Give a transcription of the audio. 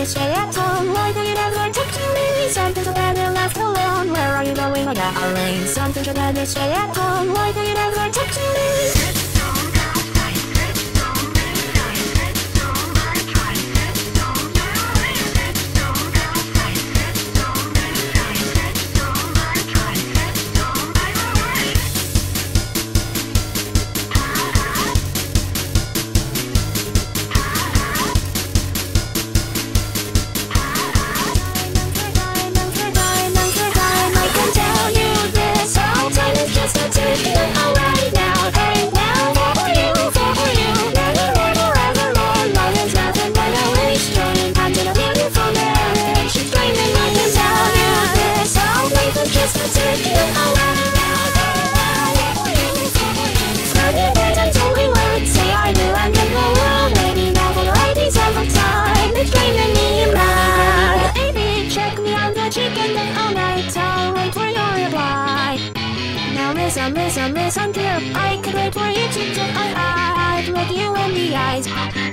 to stay at home. Why do you never talk to me? Something so bad and left alone. Where are you going? I got a rain. Something so bad to stay at home. Why do you never talk to me? Listen, dear, I can wait for you to do. I'd look you in the eyes.